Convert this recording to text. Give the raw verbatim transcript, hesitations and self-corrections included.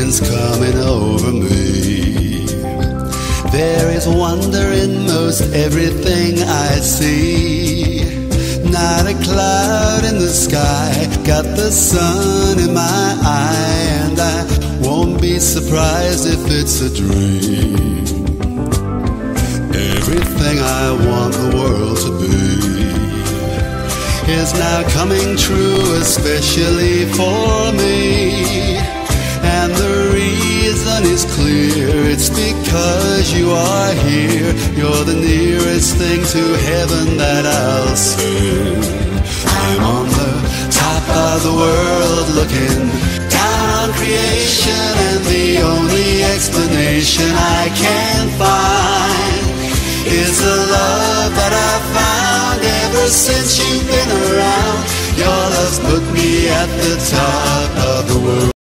feelings coming over me. There is wonder in most everything I see. Not a cloud in the sky, got the sun in my eye, and I won't be surprised if it's a dream. Everything I want the world to be is now coming true, especially for me. And the reason is clear, it's because you are here. You're the nearest thing to heaven that I'll sing. I'm on the top of the world looking down on creation, and the only explanation I can find is the love that I've found ever since you've been around. Your love's put me at the top of the world.